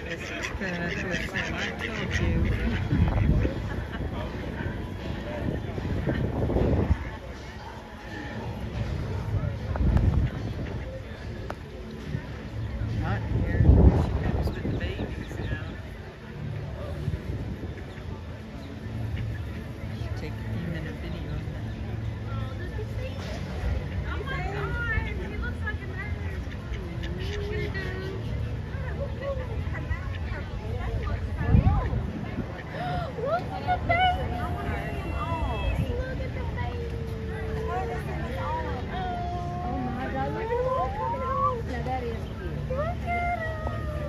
I told you. Not here. She comes with the babies now. Take a few minute video of that. Oh my God, he looks like a nerd. Look at the baby. Look at the baby. Oh my God, look at him. Now that is cute. Look at him.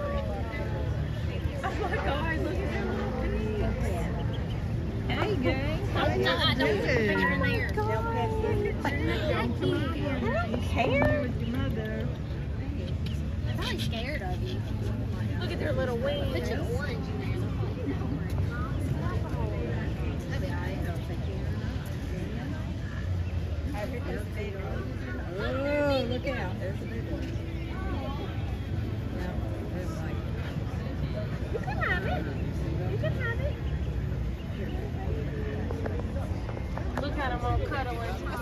Oh my God, look at that little baby. Hey, gang. How you Don't put the picture in there. I don't care. With your mother. They're probably scared of you. Look at their little wings. Put your orange in there. Oh, look out. There's a big one. Yeah, there's like... You can have it. You can have it. Look at them all cuddling.